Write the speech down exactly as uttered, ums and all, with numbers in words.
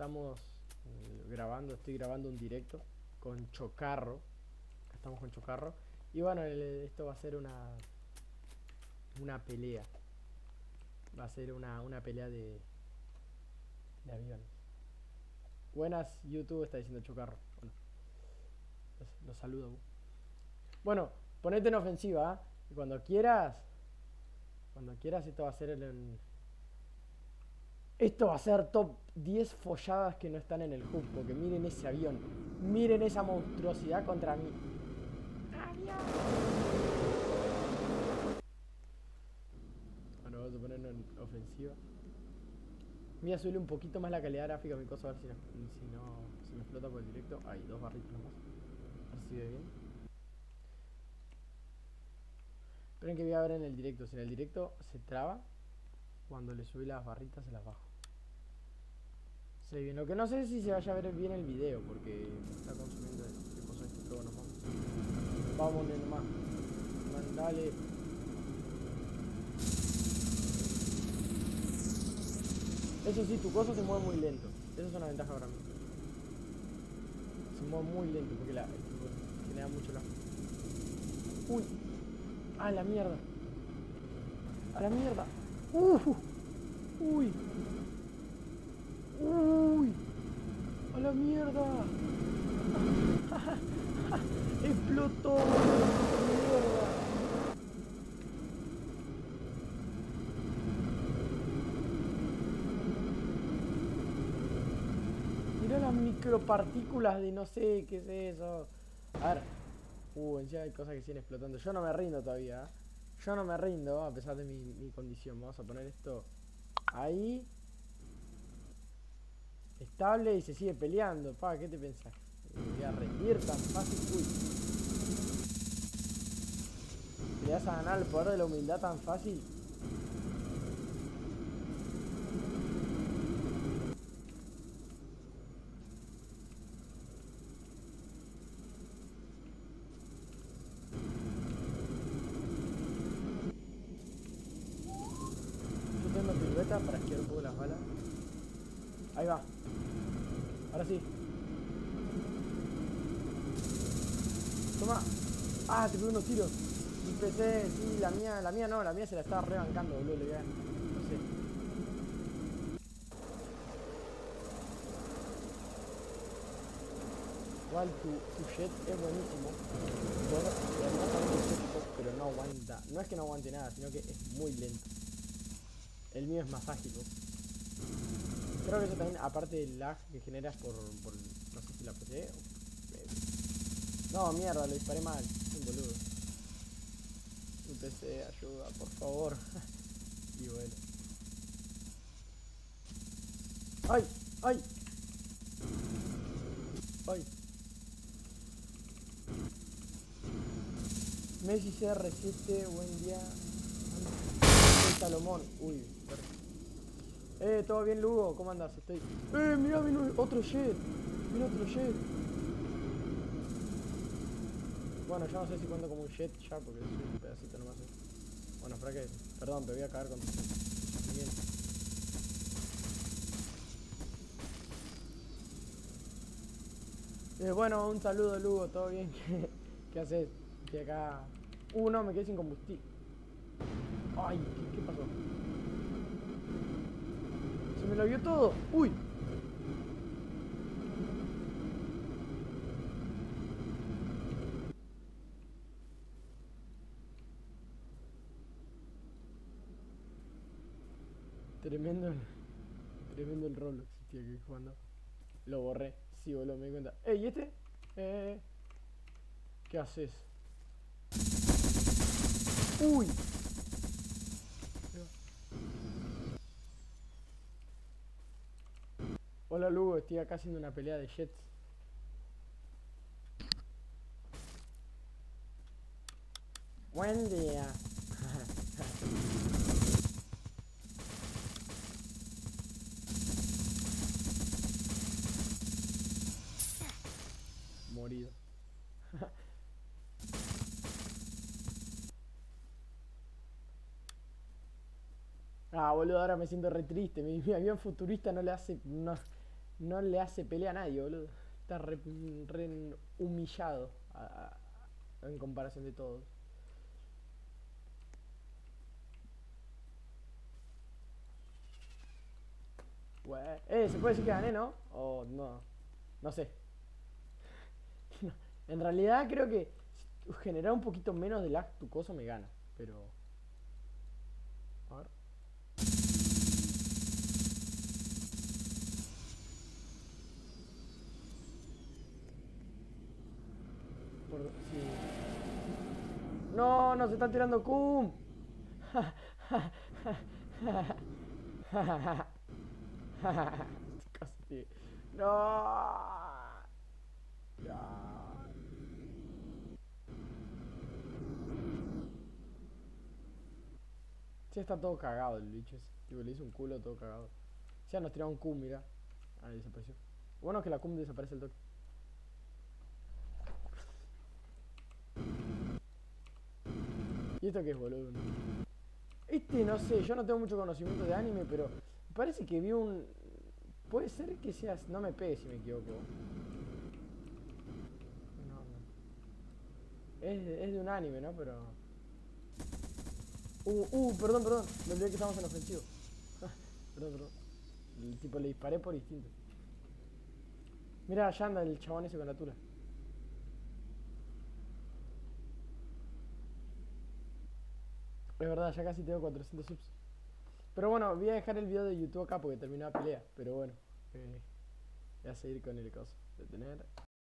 estamos eh, grabando, estoy grabando un directo con Chocarro. Estamos con Chocarro. Y bueno, el, esto va a ser una una pelea. Va a ser una, una pelea de, de aviones. Buenas, YouTube, está diciendo Chocarro. Bueno, los, los saludo. Bueno, ponete en ofensiva, ¿eh? Y cuando quieras, cuando quieras, esto va a ser el, el- esto va a ser top diez folladas que no están en el hub. Porque miren ese avión. Miren esa monstruosidad contra mí. ¡Avión! Bueno, vamos a ponerlo en ofensiva. Voy a subirle un poquito más la calidad gráfica a mi cosa, a ver si no, si no se me explota por el directo. Hay dos barritos nomás. A ver si ve bien. Esperen que voy a ver en el directo. Si en el directo se traba, cuando le subí las barritas se las bajo. Se ve bien. Lo que no sé es si se vaya a ver bien el video, porque me está consumiendo el coso este, pero bueno, vamos. Vamos nomás. Mandale. Eso sí, tu cosa se mueve muy lento. Esa es una ventaja para mí. Se mueve muy lento porque la, tipo, genera mucho la... Uy. ¡Ah, la mierda! ¡A la mierda! ¡Uh! ¡Uy! ¡Uy! ¡A la mierda! ¡Explotó! ¡Mierda! Mirá las micropartículas de no sé qué es eso. A ver. Uh, encima hay cosas que siguen explotando. Yo no me rindo todavía. ¿Eh? Yo no me rindo a pesar de mi, mi condición. Vamos a poner esto ahí. Estable y se sigue peleando. Pa, ¿qué te pensás? Me voy a rendir tan fácil. Uy. ¿Le vas a ganar el poder de la humildad tan fácil? Yo tengo pirueta para esquivar un poco las balas. Ahí va. Ahora sí. Toma. Ah, te pegué unos tiros. Mi P C, sí, la mía, la mía no, la mía se la estaba rebancando, boludo, le voy a... No sé. Igual tu, tu jet es buenísimo. Por, pero no aguanta. No es que no aguante nada, sino que es muy lento. El mío es más ágil, ¿no? Creo que eso también, aparte del lag que generas por, por no sé si la P C o... No, mierda, lo disparé mal. Un boludo. Mi P C, ayuda, por favor. Y bueno. ¡Ay! ¡Ay! ¡Ay! Messi C R siete, buen día. Salomón. Uy, eh, ¿todo bien, Lugo? ¿Cómo andas? Estoy... Eh, mirá, vino otro jet. Vino otro jet. Bueno, yo no sé si cuento como un jet ya, porque es un pedacito nomás. ¿Eh? Bueno, espera que... Perdón, te voy a caer con... Bien. Eh, bueno, un saludo, Lugo. ¿Todo bien? ¿Qué, qué haces? Estoy acá... Uh, no, me quedé sin combustible. Ay, ¿qué, qué pasó? Se me lo vio todo. Uy. Tremendo el... Tremendo el Roblox, tío, que jugando. Lo borré. Sí, boludo, me di cuenta. Ey, ¿y este? Eh... ¿Qué haces? Uy. Hola, Lugo, estoy acá haciendo una pelea de jets. Buen día. Morido. Ah, boludo, ahora me siento re triste. Mi, mi avión futurista no le hace... No, no le hace pelea a nadie, boludo. Está re, re humillado a- a- en comparación de todos. Bue- Eh, se puede decir que gané, ¿no? O no. No sé. No. En realidad creo que si generar un poquito menos de lag tu coso me gana. Pero. A ver. Por, sí. No, nos están tirando cum. Casi. No. No. Sí, está todo cagado el bicho ese. Tipo, le hizo un culo todo cagado. Ya nos tiraba un cum, mira. Ahí desapareció. Bueno es que la cum desaparece el toque. ¿Y esto qué es, boludo? Este no sé, yo no tengo mucho conocimiento de anime, pero parece que vi un. Puede ser que seas. No me pegues si me equivoco. No, no. Es, de- es de un anime, ¿no? Pero. Uh, uh, perdón, perdón. Me olvidé que estamos en ofensivo. Perdón, perdón. El tipo le disparé por instinto. Mira, allá anda el chabón ese con la tula. Es verdad, ya casi tengo cuatrocientos subs. Pero bueno, voy a dejar el video de YouTube acá porque terminó la pelea. Pero bueno, eh, voy a seguir con el caso. Detener.